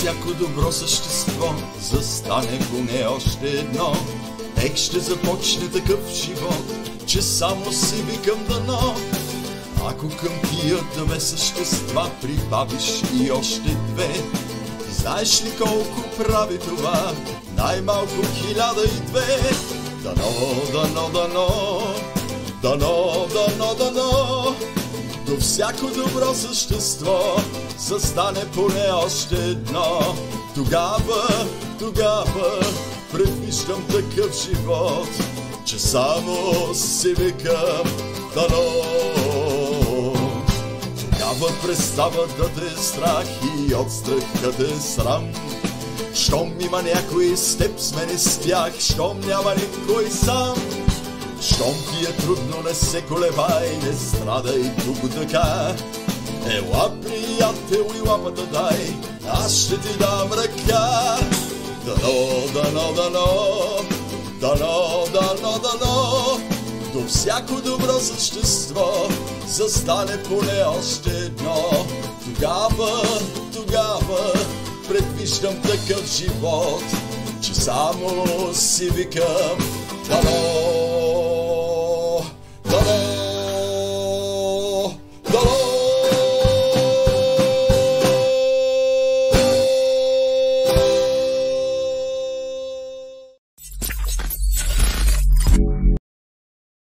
всяко добро същество застане поне още едно. Ех, ще започне такъв живот, че само си викам дано. Ако към тия две същества прибавиш и още две, ти знаеш ли колко прави това? Най-малко 1002. Дано, дано, дано, дано, дано, дано, до всяко добро същество застане поне още едно. Тогава предвиждам такъв живот, че само си викам дано. Тогава престава да те е страх и от страх да те е срам. Щом има някой с теб, смени с тях, щом няма никой сам. Щом ти е трудно, не се колебай, не страдай тук така. Ела, приятел, и лапата дай, аз ще ти дам ръка. Дано, дано, дано, дано, дано, дано, до всяко добро същество застане поне още едно. Тогава предвиждам такъв живот, че само си викам дано.